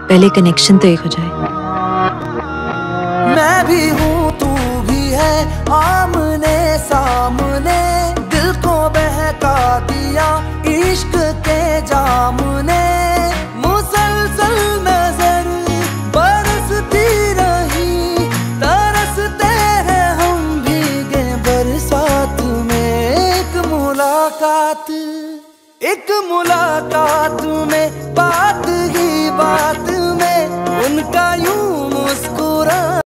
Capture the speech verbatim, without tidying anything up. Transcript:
पहले कनेक्शन तो एक हो जाए। मैं भी हूँ तू भी है, आमने सामने दिल को बहका दिया इश्क के जाम ने। मुसलसल नजर बरसती रही, तरसते हैं हम भीगे बरसात में। एक मुलाकात एक मुलाकात में बात ही बात में उनका यूं मुस्कुरा